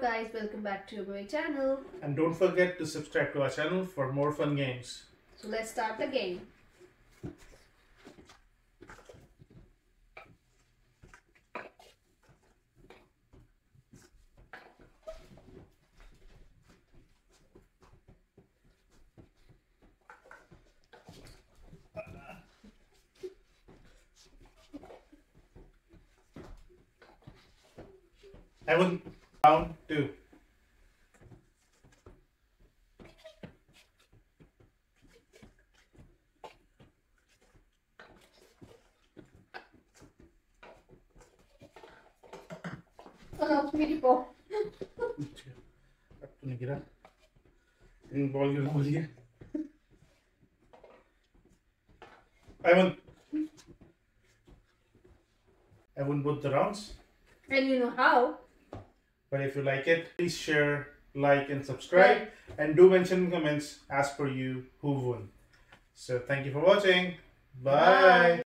Guys, welcome back to my channel. And don't forget to subscribe to our channel for more fun games. So let's start the game. I will round 2. मेरी ball अब तूने गिरा ball गिरा बोल दिया I won both the rounds. And you know how. But if you like it, please share, like and subscribe. And do mention in comments as per you who won. So thank you for watching. Bye.